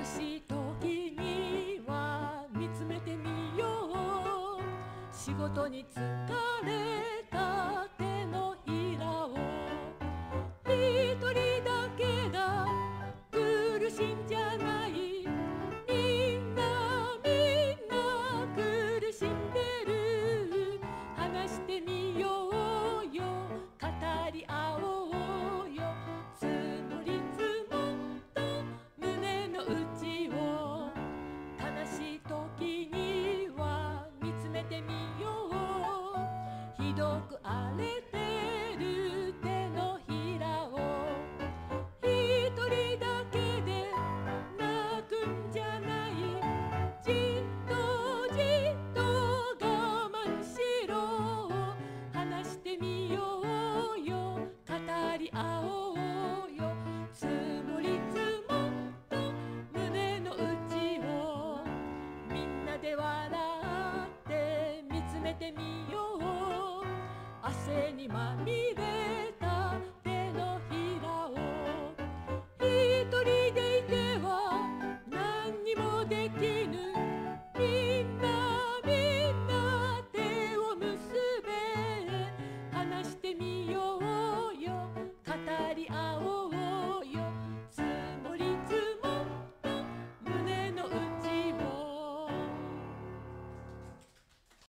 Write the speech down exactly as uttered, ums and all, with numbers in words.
苦しい時には見つめてみよう。仕事に疲れた手のひらを一人だけが苦しんじゃない。みんなみんな苦しんでる。話してみようよ、語り合おうよ。積もり積もった胸の内を悲しい時には見つめてみよう。ひどく荒れてる手のひらを一人だけで泣くんじゃない。じっとじっと我慢しろ。話してみようよ、語り合おうよ。積もり積もった胸の内をみんなで笑って見つめてみよう。汗にまみれ